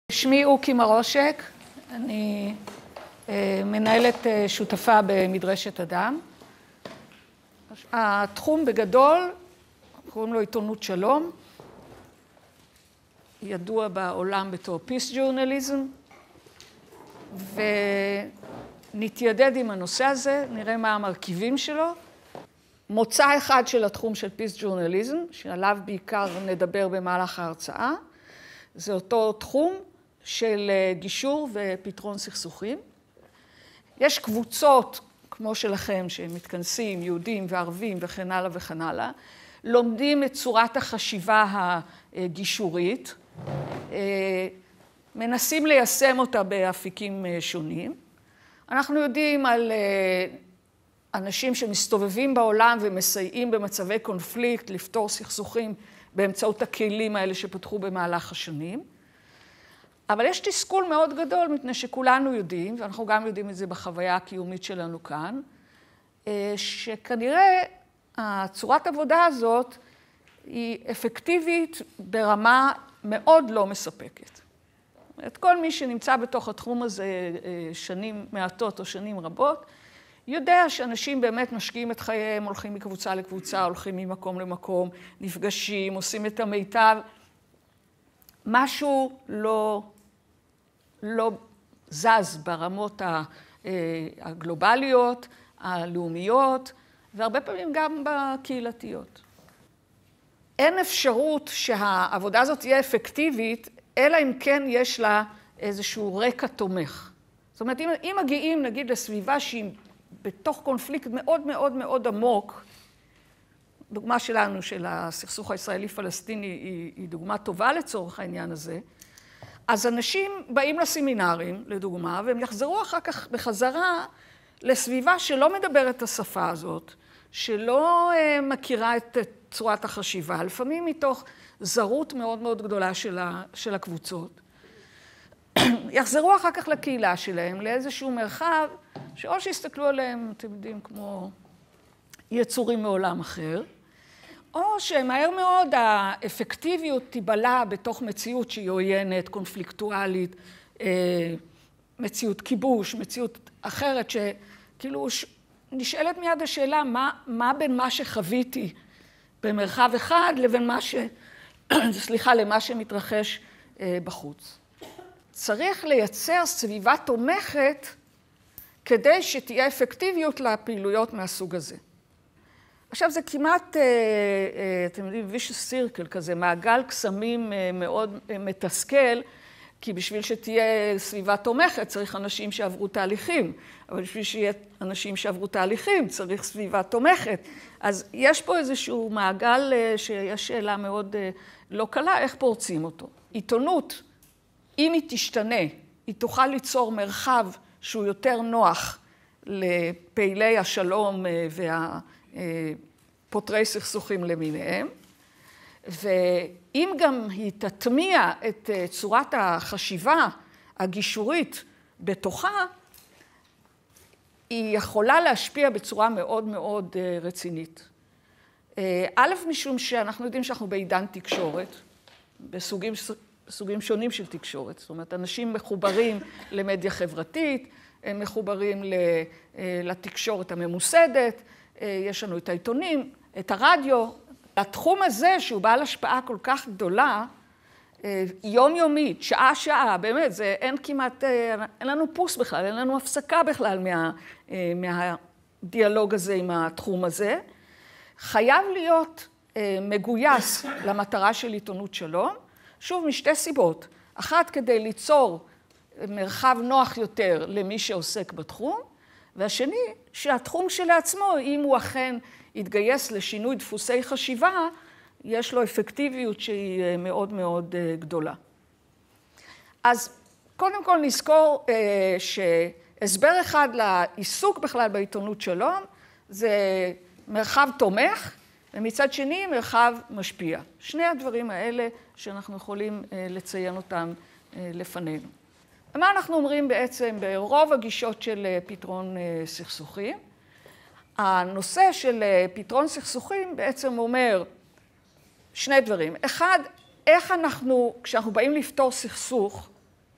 שמי אוקי מרושק, אני מנהלת שותפה במדרשת אדם. התחום בגדול, קוראים לו עיתונות שלום, ידוע בעולם בתור Peace Journalism, ונתיידד עם הנושא הזה, נראה מה המרכיבים שלו. מוצא אחד של התחום של Peace Journalism, שעליו בעיקר נדבר במהלך ההרצאה, זה אותו תחום של גישור ופתרון סכסוכים. יש קבוצות, כמו שלכם, שמתכנסים, יהודים וערבים וכן הלאה וכן הלאה, לומדים את צורת החשיבה הגישורית, מנסים ליישם אותה באפיקים שונים. אנחנו יודעים על אנשים שמסתובבים בעולם ומסייעים במצבי קונפליקט, לפתור סכסוכים באמצעות הכלים האלה שפתחו במהלך השנים. אבל יש תסכול מאוד גדול, מפני שכולנו יודעים, ואנחנו גם יודעים את זה בחוויה הקיומית שלנו כאן, שכנראה הצורת עבודה הזאת היא אפקטיבית ברמה מאוד לא מספקת. את כל מי שנמצא בתוך התחום הזה שנים מעטות או שנים רבות, יודע שאנשים באמת משקיעים את חייהם, הולכים מקבוצה לקבוצה, הולכים ממקום למקום, נפגשים, עושים את המיטב. משהו לא זז ברמות הגלובליות, הלאומיות, והרבה פעמים גם בקהילתיות. אין אפשרות שהעבודה הזאת תהיה אפקטיבית, אלא אם כן יש לה איזשהו רקע תומך. זאת אומרת, אם מגיעים, נגיד, לסביבה שהיא בתוך קונפליקט מאוד מאוד מאוד עמוק, דוגמה שלנו, של הסכסוך הישראלי-פלסטיני, היא דוגמה טובה לצורך העניין הזה, אז אנשים באים לסמינרים, לדוגמה, והם יחזרו אחר כך בחזרה לסביבה שלא מדברת את השפה הזאת, שלא מכירה את צורת החשיבה, לפעמים מתוך זרות מאוד מאוד גדולה של הקבוצות. יחזרו אחר כך לקהילה שלהם, לאיזשהו מרחב, שאו שיסתכלו עליהם, אתם יודעים, כמו יצורים מעולם אחר, או שמהר מאוד האפקטיביות תיבלע בתוך מציאות שהיא עוינת, קונפליקטואלית, מציאות כיבוש, מציאות אחרת, שכאילו נשאלת מיד השאלה, מה בין מה שחוויתי במרחב אחד לבין למה שמתרחש בחוץ. צריך לייצר סביבה תומכת כדי שתהיה אפקטיביות לפעילויות מהסוג הזה. עכשיו זה כמעט, אתם יודעים, vicious circle כזה, מעגל קסמים מאוד מתסכל, כי בשביל שתהיה סביבה תומכת צריך אנשים שעברו תהליכים, אבל בשביל שיהיה אנשים שעברו תהליכים צריך סביבה תומכת. אז יש פה איזשהו מעגל שיש שאלה מאוד לא קלה, איך פורצים אותו. עיתונות, אם היא תשתנה, היא תוכל ליצור מרחב שהוא יותר נוח לפעילי השלום והפותרי סכסוכים למיניהם, ואם גם היא תטמיע את צורת החשיבה הגישורית בתוכה, היא יכולה להשפיע בצורה מאוד מאוד רצינית. א', משום שאנחנו יודעים שאנחנו בעידן תקשורת, בסוגים שונים של תקשורת. זאת אומרת, אנשים מחוברים למדיה חברתית, הם מחוברים לתקשורת הממוסדת, יש לנו את העיתונים, את הרדיו. התחום הזה, שהוא בעל השפעה כל כך גדולה, יומיומית, שעה-שעה, באמת, אין כמעט, אין לנו פוס בכלל, אין לנו הפסקה בכלל מהדיאלוג הזה עם התחום הזה. חייב להיות מגויס למטרה של עיתונות שלום, שוב, משתי סיבות. אחת, כדי ליצור מרחב נוח יותר למי שעוסק בתחום, והשני, שהתחום שלעצמו, אם הוא אכן יתגייס לשינוי דפוסי חשיבה, יש לו אפקטיביות שהיא מאוד מאוד גדולה. אז קודם כל נזכור שהסבר אחד לעיסוק בכלל בעיתונות שלום, זה מרחב תומך, ומצד שני מרחב משפיע. שני הדברים האלה שאנחנו יכולים לציין אותם לפנינו. ומה אנחנו אומרים בעצם ברוב הגישות של פתרון סכסוכים? הנושא של פתרון סכסוכים בעצם אומר שני דברים. אחד, איך אנחנו, כשאנחנו באים לפתור סכסוך,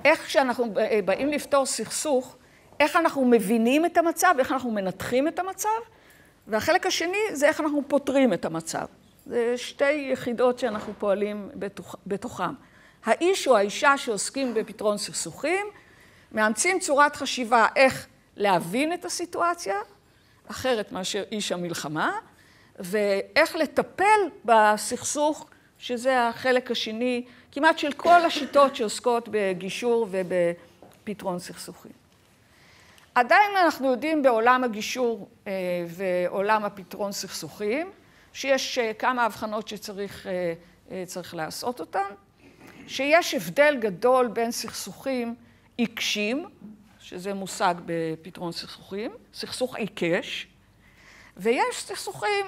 איך כשאנחנו באים לפתור סכסוך, איך אנחנו מבינים את המצב, איך אנחנו מנתחים את המצב, והחלק השני זה איך אנחנו פותרים את המצב. זה שתי יחידות שאנחנו פועלים בתוכם. האיש או האישה שעוסקים בפתרון סכסוכים, מאמצים צורת חשיבה איך להבין את הסיטואציה, אחרת מאשר איש המלחמה, ואיך לטפל בסכסוך, שזה החלק השני, כמעט של כל השיטות שעוסקות בגישור ובפתרון סכסוכים. עדיין אנחנו יודעים בעולם הגישור ועולם הפתרון סכסוכים, שיש כמה הבחנות שצריך לעשות אותן, שיש הבדל גדול בין סכסוכים עיקשים, שזה מושג בפתרון סכסוכים, סכסוך עיקש, ויש סכסוכים,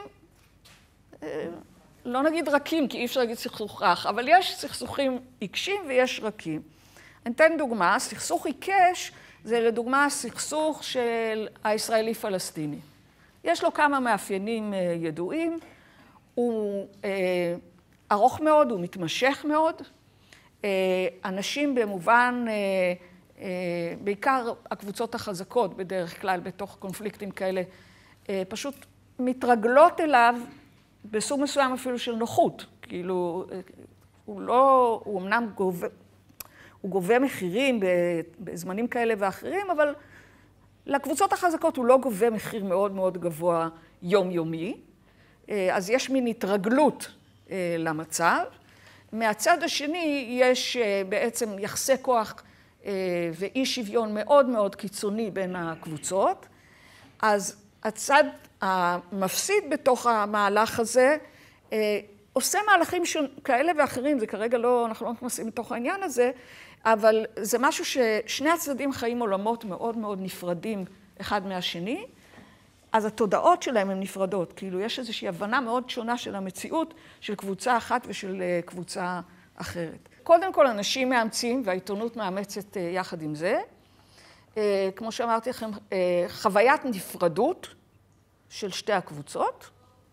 לא נגיד רכים, כי אי אפשר להגיד סכסוך רך, אבל יש סכסוכים עיקשים ויש רכים. אני אתן דוגמה, סכסוך עיקש זה לדוגמה סכסוך של הישראלי-פלסטיני. יש לו כמה מאפיינים ידועים, הוא ארוך מאוד, הוא מתמשך מאוד. אנשים במובן, בעיקר הקבוצות החזקות בדרך כלל בתוך קונפליקטים כאלה, פשוט מתרגלות אליו בסוג מסוים אפילו של נוחות. כאילו, הוא אמנם גובה מחירים בזמנים כאלה ואחרים, אבל לקבוצות החזקות הוא לא גובה מחיר מאוד מאוד גבוה יומיומי. אז יש מין התרגלות למצב. מהצד השני יש בעצם יחסי כוח ואי שוויון מאוד מאוד קיצוני בין הקבוצות. אז הצד המפסיד בתוך המהלך הזה עושה מהלכים כאלה ואחרים, זה כרגע לא, אנחנו לא נכנסים לתוך העניין הזה, אבל זה משהו ששני הצדדים חיים עולמות מאוד מאוד נפרדים אחד מהשני, אז התודעות שלהם הן נפרדות, כאילו יש איזושהי הבנה מאוד שונה של המציאות של קבוצה אחת ושל קבוצה אחרת. קודם כל אנשים מאמצים והעיתונות מאמצת יחד עם זה, כמו שאמרתי לכם, חוויית נפרדות של שתי הקבוצות,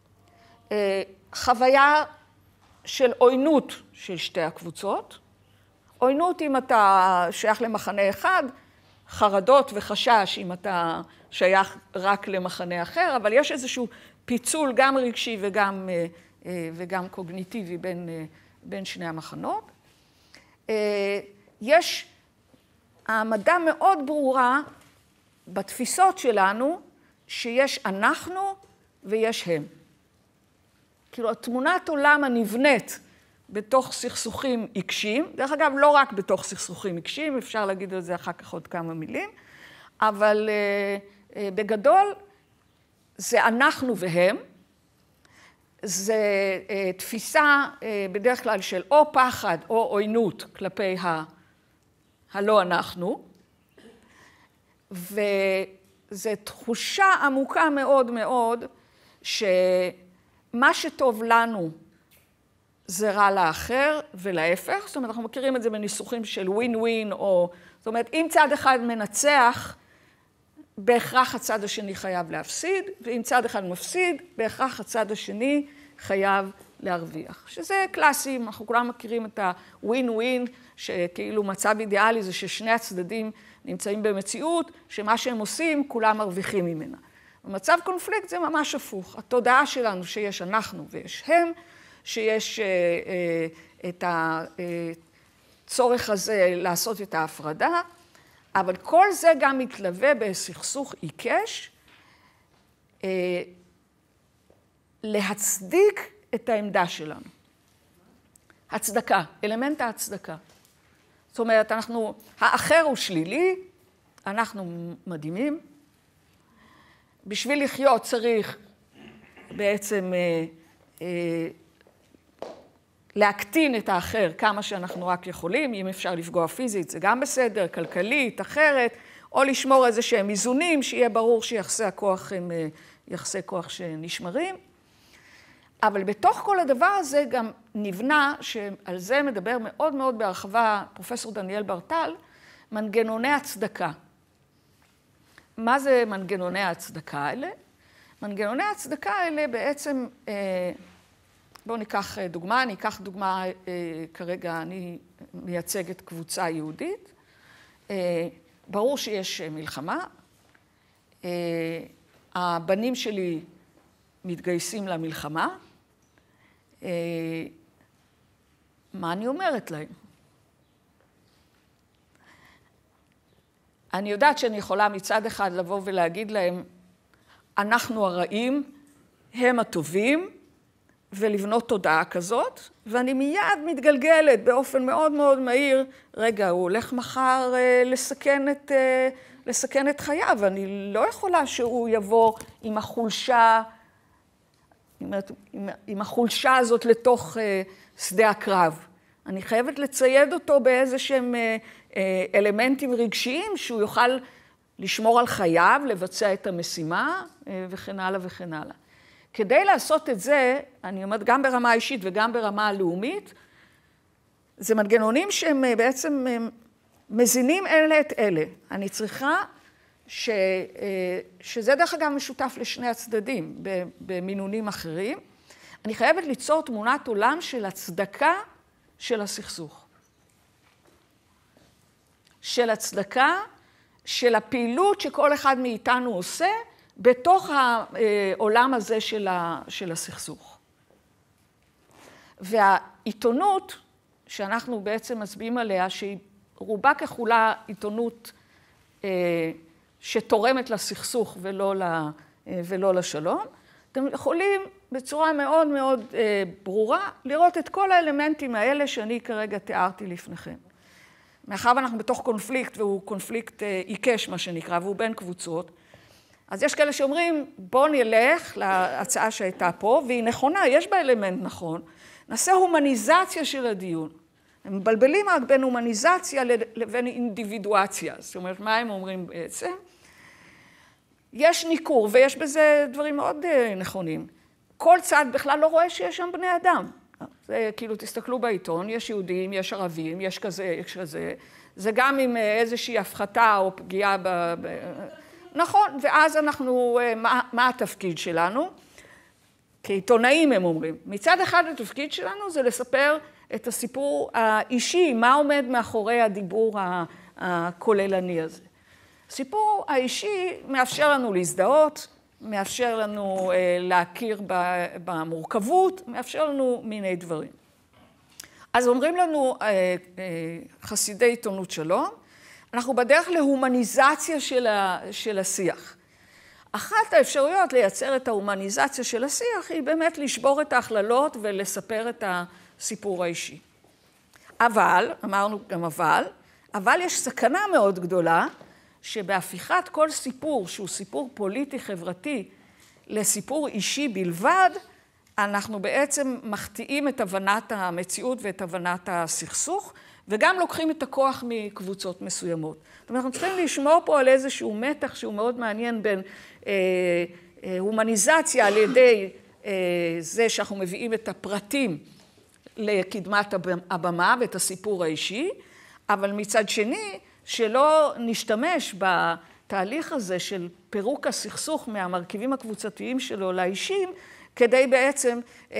חוויה של עוינות של שתי הקבוצות, עוינות אם אתה שייך למחנה אחד, חרדות וחשש אם אתה שייך רק למחנה אחר, אבל יש איזשהו פיצול גם רגשי וגם קוגניטיבי בין שני המחנות. יש העמדה מאוד ברורה בתפיסות שלנו שיש אנחנו ויש הם. כאילו התמונת עולם הנבנית בתוך סכסוכים עיקשים, דרך אגב לא רק בתוך סכסוכים עיקשים, אפשר להגיד על זה אחר כך עוד כמה מילים, אבל בגדול זה אנחנו והם, זה תפיסה בדרך כלל של או פחד או עוינות כלפי הלא אנחנו, וזו תחושה עמוקה מאוד מאוד שמה שטוב לנו זה רע לאחר ולהפך, זאת אומרת אנחנו מכירים את זה בניסוחים של ווין ווין, או זאת אומרת אם צד אחד מנצח, בהכרח הצד השני חייב להפסיד, ואם צד אחד מפסיד, בהכרח הצד השני חייב להרוויח. שזה קלאסי, אנחנו כולם מכירים את הווין ווין, שכאילו מצב אידיאלי זה ששני הצדדים נמצאים במציאות, שמה שהם עושים כולם מרוויחים ממנה. במצב קונפליקט זה ממש הפוך. התודעה שלנו שיש אנחנו ויש הם, שיש את הצורך הזה לעשות את ההפרדה, אבל כל זה גם מתלווה בסכסוך עיקש, להצדיק את העמדה שלנו. הצדקה, אלמנט ההצדקה. זאת אומרת, האחר הוא שלילי, אנחנו מדהימים. בשביל לחיות צריך בעצם להקטין את האחר כמה שאנחנו רק יכולים, אם אפשר לפגוע פיזית זה גם בסדר, כלכלית, אחרת, או לשמור איזה שהם איזונים, שיהיה ברור שיחסי הכוח הם יחסי כוח שנשמרים. אבל בתוך כל הדבר הזה גם נבנה, שעל זה מדבר מאוד מאוד בהרחבה פרופסור דניאל ברטל, מנגנוני הצדקה. מה זה מנגנוני ההצדקה האלה? מנגנוני ההצדקה האלה בעצם, בואו ניקח דוגמה, כרגע אני מייצגת קבוצה יהודית, ברור שיש מלחמה. הבנים שלי מתגייסים למלחמה. מה אני אומרת להם? אני יודעת שאני יכולה מצד אחד לבוא ולהגיד להם, אנחנו הרעים, הם הטובים, ולבנות תודעה כזאת, ואני מיד מתגלגלת באופן מאוד מאוד מהיר, רגע, הוא הולך מחר לסכן את חייו, ואני לא יכולה שהוא יבוא עם החולשה, עם החולשה הזאת לתוך שדה הקרב. אני חייבת לצייד אותו באיזה שהם אלמנטים רגשיים, שהוא יוכל לשמור על חייו, לבצע את המשימה, וכן הלאה וכן הלאה. כדי לעשות את זה, אני אומרת, גם ברמה האישית וגם ברמה הלאומית, זה מנגנונים שהם בעצם מזינים אלה את אלה. אני צריכה שזה דרך אגב משותף לשני הצדדים, במינונים אחרים. אני חייבת ליצור תמונת עולם של הצדקה של הסכסוך. של הצדקה, של הפעילות שכל אחד מאיתנו עושה, בתוך העולם הזה של הסכסוך. והעיתונות, שאנחנו בעצם מצביעים עליה, שהיא רובה ככולה עיתונות שתורמת לסכסוך ולא לשלום, אתם יכולים בצורה מאוד מאוד ברורה לראות את כל האלמנטים האלה שאני כרגע תיארתי לפניכם. מאחר ואנחנו בתוך קונפליקט, והוא קונפליקט עיקש מה שנקרא, והוא בין קבוצות, אז יש כאלה שאומרים, בואו נלך להצעה שהייתה פה, והיא נכונה, יש בה אלמנט נכון, נעשה הומניזציה של הדיון. הם מבלבלים רק בין הומניזציה לבין אינדיבידואציה. זאת אומרת, מה הם אומרים בעצם? יש ניכור, ויש בזה דברים מאוד נכונים. כל צד בכלל לא רואה שיש שם בני אדם. זה כאילו, תסתכלו בעיתון, יש יהודים, יש ערבים, יש כזה, יש כזה. זה גם עם איזושהי הפחתה או פגיעה נכון, ואז אנחנו, מה התפקיד שלנו? כעיתונאים הם אומרים. מצד אחד התפקיד שלנו זה לספר את הסיפור האישי, מה עומד מאחורי הדיבור הכוללני הזה. הסיפור האישי מאפשר לנו להזדהות, מאפשר לנו להכיר במורכבות, מאפשר לנו מיני דברים. אז אומרים לנו חסידי עיתונות שלום, אנחנו בדרך להומניזציה של השיח. אחת האפשרויות לייצר את ההומניזציה של השיח היא באמת לשבור את ההכללות ולספר את הסיפור האישי. אבל, אמרנו גם אבל יש סכנה מאוד גדולה שבהפיכת כל סיפור שהוא סיפור פוליטי-חברתי לסיפור אישי בלבד, אנחנו בעצם מחטיאים את הבנת המציאות ואת הבנת הסכסוך, וגם לוקחים את הכוח מקבוצות מסוימות. זאת אומרת, אנחנו צריכים לשמור פה על איזשהו מתח שהוא מאוד מעניין בין הומניזציה על ידי זה שאנחנו מביאים את הפרטים לקדמת הבמה ואת הסיפור האישי, אבל מצד שני, שלא נשתמש בתהליך הזה של פירוק הסכסוך מהמרכיבים הקבוצתיים שלו לאישים, כדי בעצם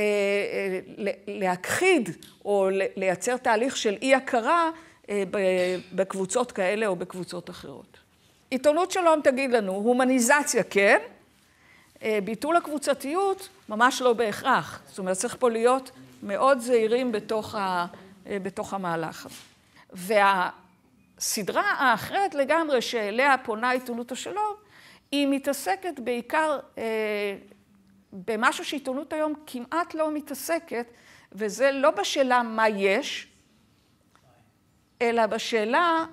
להכחיד או לייצר תהליך של אי-הכרה בקבוצות כאלה או בקבוצות אחרות. עיתונות שלום תגיד לנו, הומניזציה כן, ביטול הקבוצתיות ממש לא בהכרח. זאת אומרת, צריך פה להיות מאוד זהירים בתוך המהלך הזה. והסדרה האחרת לגמרי שאליה פונה עיתונות השלום, היא מתעסקת בעיקר במשהו שעיתונות היום כמעט לא מתעסקת, וזה לא בשאלה מה יש, אלא בשאלה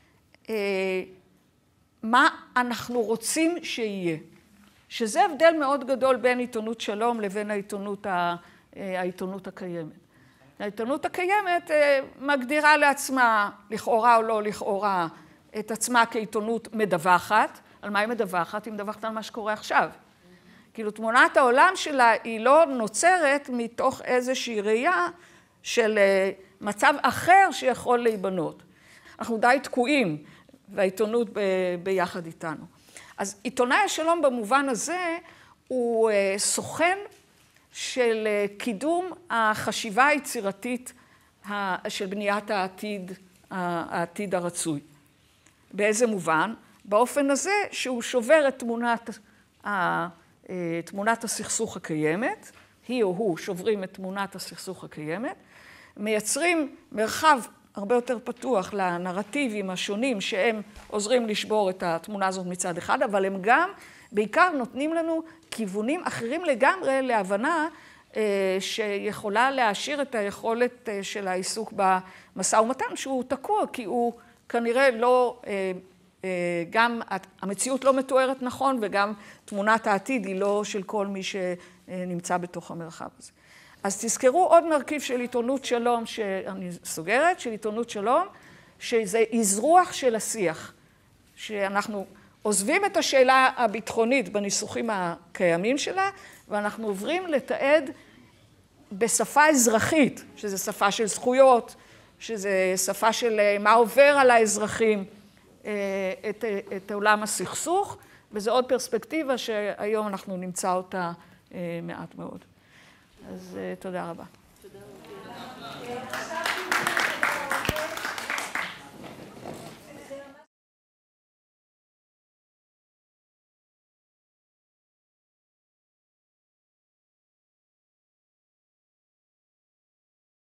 מה אנחנו רוצים שיהיה. שזה הבדל מאוד גדול בין עיתונות שלום לבין העיתונות הקיימת. העיתונות הקיימת מגדירה לעצמה, לכאורה או לא לכאורה, את עצמה כעיתונות מדווחת. על מה היא מדווחת? היא מדווחת על מה שקורה עכשיו. כאילו תמונת העולם שלה היא לא נוצרת מתוך איזושהי ראייה של מצב אחר שיכול להיבנות. אנחנו די תקועים, והעיתונות ביחד איתנו. אז עיתונאי השלום במובן הזה הוא סוכן של קידום החשיבה היצירתית של בניית העתיד הרצוי. באיזה מובן? באופן הזה שהוא שובר את תמונת הסכסוך הקיימת, היא או הוא שוברים את תמונת הסכסוך הקיימת, מייצרים מרחב הרבה יותר פתוח לנרטיבים השונים שהם עוזרים לשבור את התמונה הזאת מצד אחד, אבל הם גם בעיקר נותנים לנו כיוונים אחרים לגמרי להבנה שיכולה להעשיר את היכולת של העיסוק במשא ומתן, שהוא תקוע, כי הוא כנראה לא, גם המציאות לא מתוארת נכון, וגם תמונת העתיד היא לא של כל מי שנמצא בתוך המרחב הזה. אז תזכרו עוד מרכיב של עיתונות שלום, שאני סוגרת, של עיתונות שלום, שזה אזרוח של השיח, שאנחנו עוזבים את השאלה הביטחונית בניסוחים הקיימים שלה, ואנחנו עוברים לתעד בשפה אזרחית, שזה שפה של זכויות, שזה שפה של מה עובר על האזרחים, את עולם הסכסוך, וזו עוד פרספקטיבה שהיום אנחנו נמצא אותה מעט מאוד. אז תודה רבה.